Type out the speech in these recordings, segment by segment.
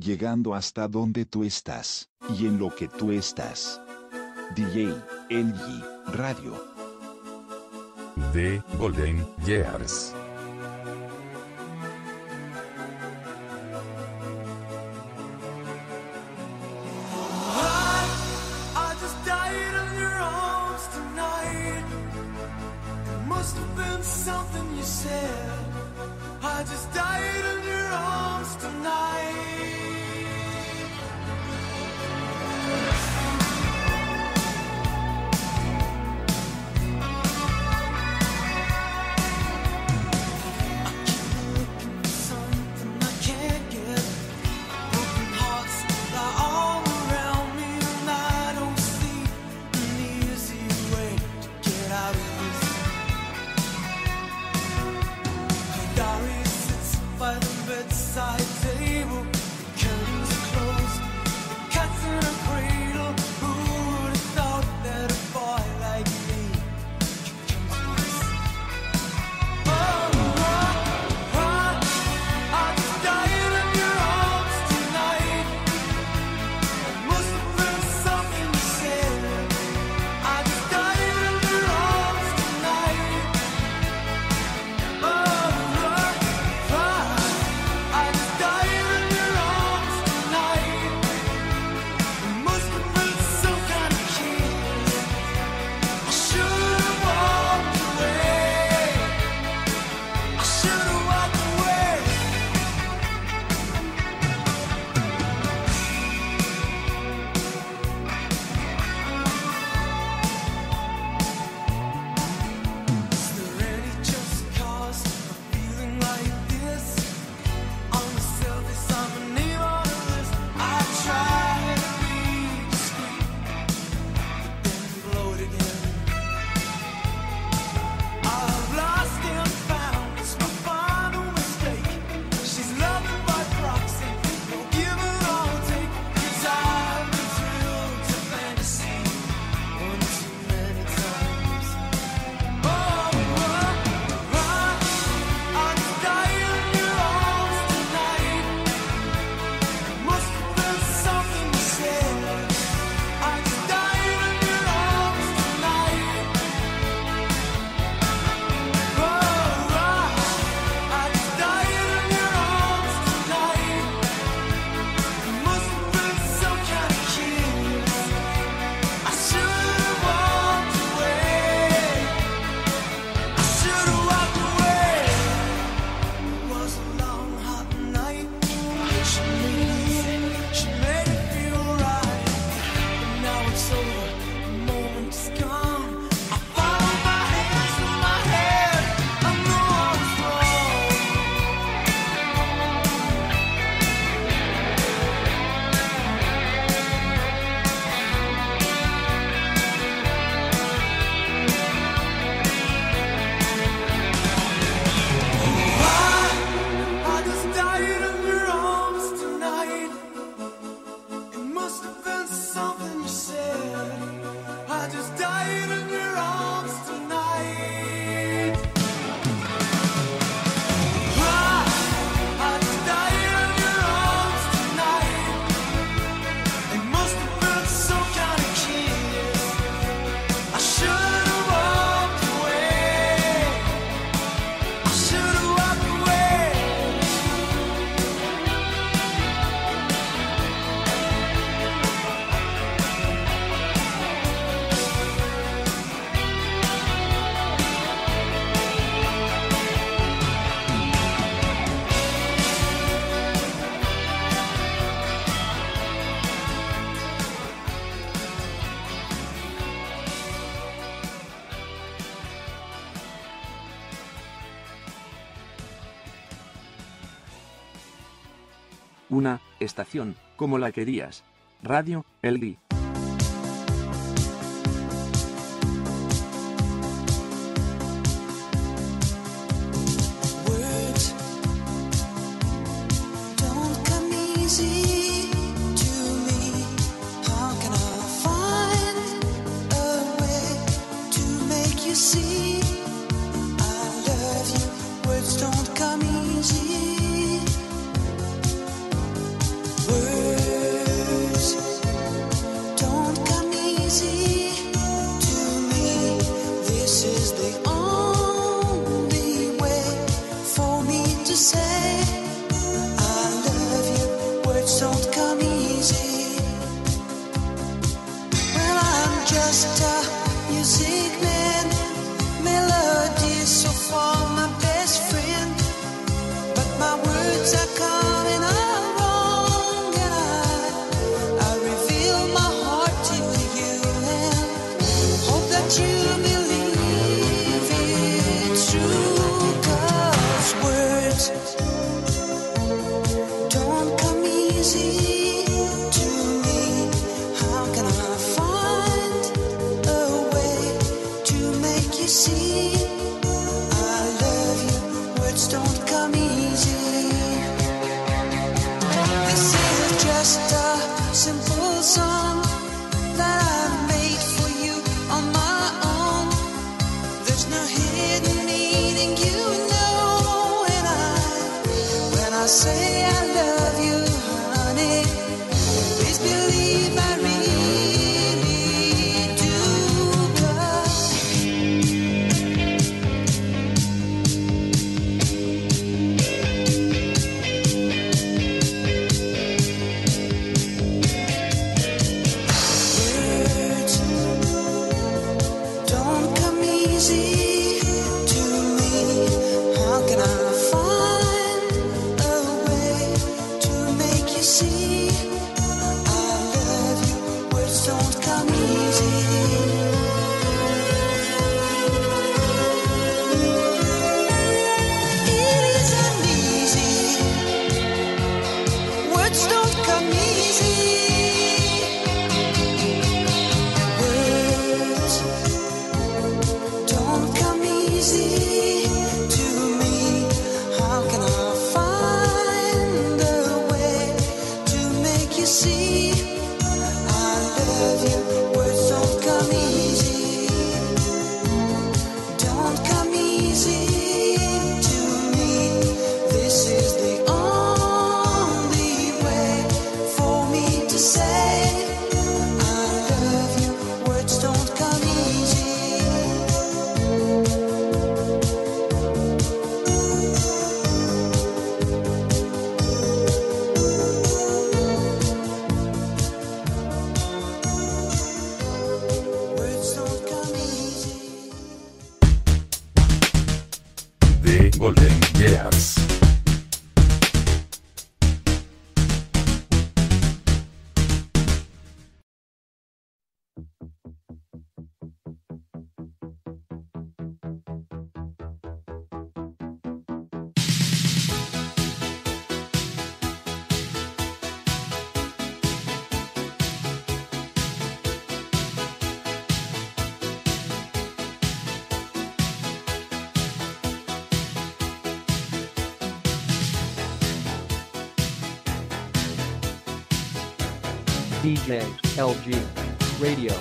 llegando hasta donde tú estás, y en lo que tú estás. DJ LG Radio. The Golden Years. I just died in your arms tonight. It must have been something you said. I just died in your arms tonight. Una estación, como la querías. Radio LG. Words my words are coming out wrong, and I reveal my heart to you and hope that you believe it's true, 'cause words don't come easy to me. How can I find a way to make you see I love you? Words don't come easy. This is just a simple song that I've made for you on my own. There's no hidden meaning, you know, and when I say I love you, honey, please believe I really do, 'cause words don't come easy to me. How can I find a way to make you see I love you? Words don't come easy. It isn't easy. Words don't come easy. Words don't come easy to me. How can I find a way to make you see I love you? Words don't come easy. Don't come easy to me. This is the only way for me to say I love you. Words don't come easy. Words don't come easy. The Golden Years. DJ LG Radio.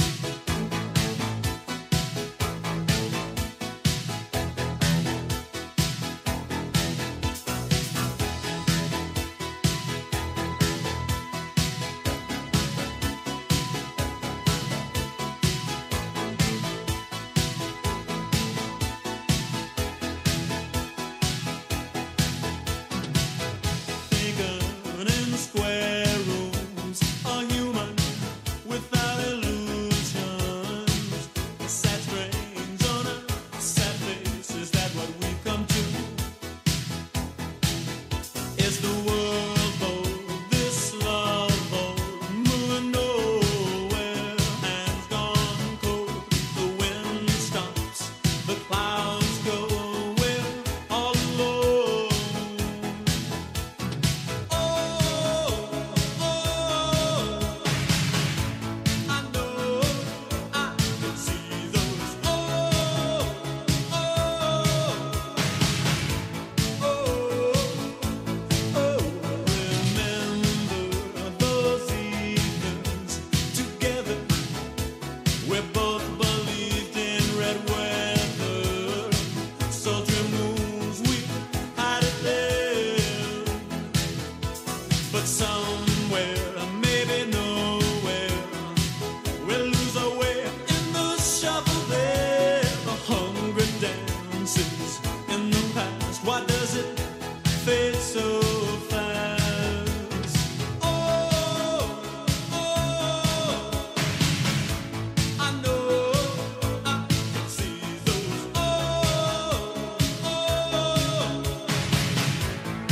Thinking in square rooms, a human without illusions. Sad strains on a sad face, is that what we come to? Is the world bold, this love bold, moving nowhere, hands gone cold, the wind stops, the clouds go, we're all alone. I know I can see those. Remember those evenings together. We both believed in red weather, sultry moons, we had it there. But somewhere, maybe nowhere, we'll lose our way in the shuffle there. The hungry dances in the past. Why does it fade so fast? I know I can see those.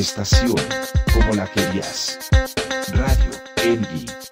Estación, como la querías. Radio, LG.